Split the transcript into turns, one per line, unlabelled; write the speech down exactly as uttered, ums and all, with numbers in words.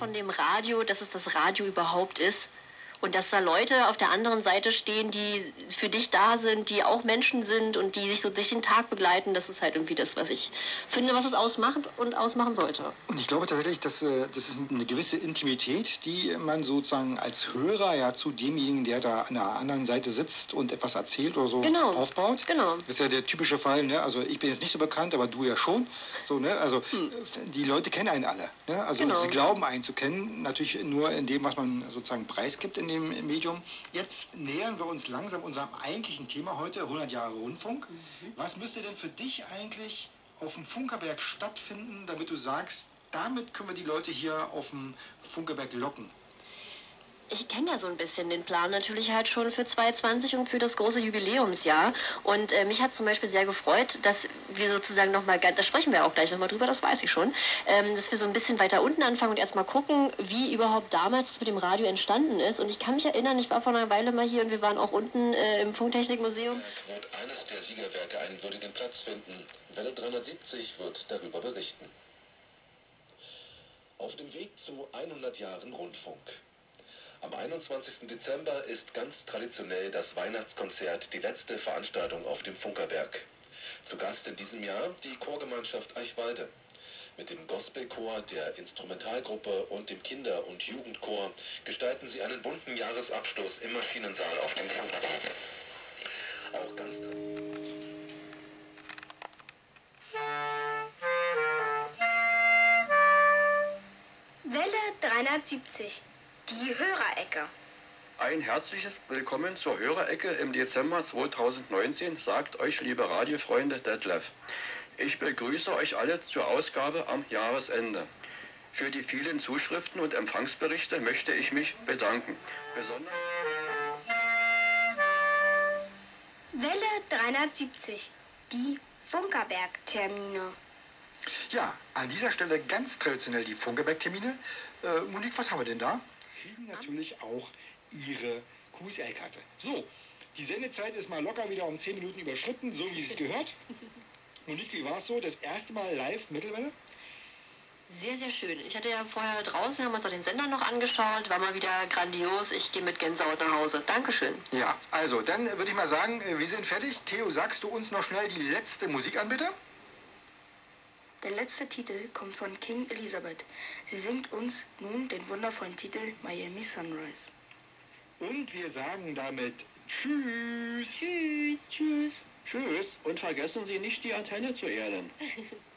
von dem Radio, dass es das Radio überhaupt ist. Und dass da Leute auf der anderen Seite stehen, die für dich da sind, die auch Menschen sind und die sich so durch den Tag begleiten, das ist halt irgendwie das, was ich finde, was es ausmacht und ausmachen sollte.
Und ich glaube tatsächlich, dass äh, das ist eine gewisse Intimität, die man sozusagen als Hörer ja zu demjenigen, der da an der anderen Seite sitzt und etwas erzählt oder so,
genau.
aufbaut.
Genau.
Das ist ja der typische Fall, ne? Also ich bin jetzt nicht so bekannt, aber du ja schon. So, ne? Also hm. die Leute kennen einen alle. Ne? Also genau. Sie glauben einen zu kennen, natürlich nur in dem, was man sozusagen preisgibt in dem Medium. Jetzt nähern wir uns langsam unserem eigentlichen Thema heute, hundert Jahre Rundfunk. Mhm. Was müsste denn für dich eigentlich auf dem Funkerberg stattfinden, damit du sagst, damit können wir die Leute hier auf dem Funkerberg locken?
Ich kenne ja so ein bisschen den Plan natürlich halt schon für zweitausendzwanzig und für das große Jubiläumsjahr. Und äh, mich hat zum Beispiel sehr gefreut, dass wir sozusagen nochmal, da sprechen wir auch gleich nochmal drüber, das weiß ich schon, ähm, dass wir so ein bisschen weiter unten anfangen und erstmal gucken, wie überhaupt damals mit dem Radio entstanden ist. Und ich kann mich erinnern, ich war vor einer Weile mal hier und wir waren auch unten äh, im Funktechnikmuseum.
Wird eines der Siegerwerke einen würdigen Platz finden. Welle dreihundertsiebzig wird darüber berichten. Auf dem Weg zu hundert Jahren Rundfunk. Am einundzwanzigsten Dezember ist ganz traditionell das Weihnachtskonzert, die letzte Veranstaltung auf dem Funkerberg. Zu Gast in diesem Jahr die Chorgemeinschaft Eichwalde. Mit dem Gospelchor, der Instrumentalgruppe und dem Kinder- und Jugendchor gestalten sie einen bunten Jahresabschluss im Maschinensaal auf dem Funkerberg. Auch ganz
Welle dreihundertsiebzig. Die Hörerecke.
Ein herzliches Willkommen zur Hörerecke im Dezember zweitausendneunzehn, sagt euch, liebe Radiofreunde, Detlef. Ich begrüße euch alle zur Ausgabe am Jahresende. Für die vielen Zuschriften und Empfangsberichte möchte ich mich bedanken. Besonders
Welle dreihundertsiebzig. Die Funkerberg-Termine.
Ja, an dieser Stelle ganz traditionell die Funkerberg-Termine. Äh, Monique, was haben wir denn da? Kriegen natürlich auch Ihre Q S L-Karte. So, die Sendezeit ist mal locker wieder um zehn Minuten überschritten, so wie es gehört. Monique, wie war es so? Das erste Mal live Mittelwelle?
Sehr, sehr schön. Ich hatte ja vorher draußen, haben wir uns auch den Sender noch angeschaut, war mal wieder grandios. Ich gehe mit Gänsehaut nach Hause. Dankeschön.
Ja, also dann würde ich mal sagen, wir sind fertig. Theo, sagst du uns noch schnell die letzte Musik an, bitte?
Der letzte Titel kommt von King Elizabeth. Sie singt uns nun den wundervollen Titel Miami Sunrise.
Und wir sagen damit Tschüss. Tschüss.
Tschüss und vergessen Sie nicht, die Antenne zu erden.